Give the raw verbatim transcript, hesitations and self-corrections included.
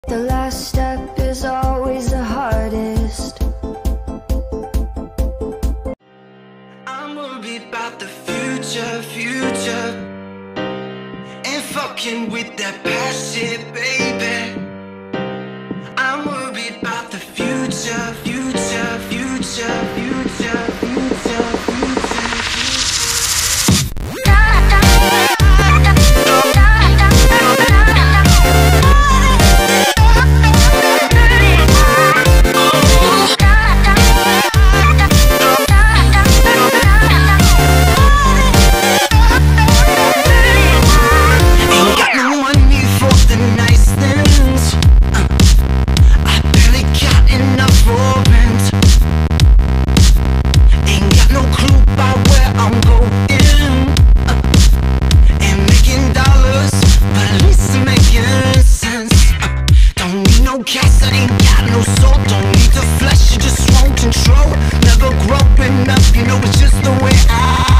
The last step is always the hardest. I'm worried about the future, future, and fucking with that past shit, baby. I'm worried about the future, future, future, future, future, future. Gas, I ain't got no soul. Don't need the flesh, you just won't control. Never growing up, you know it's just the way I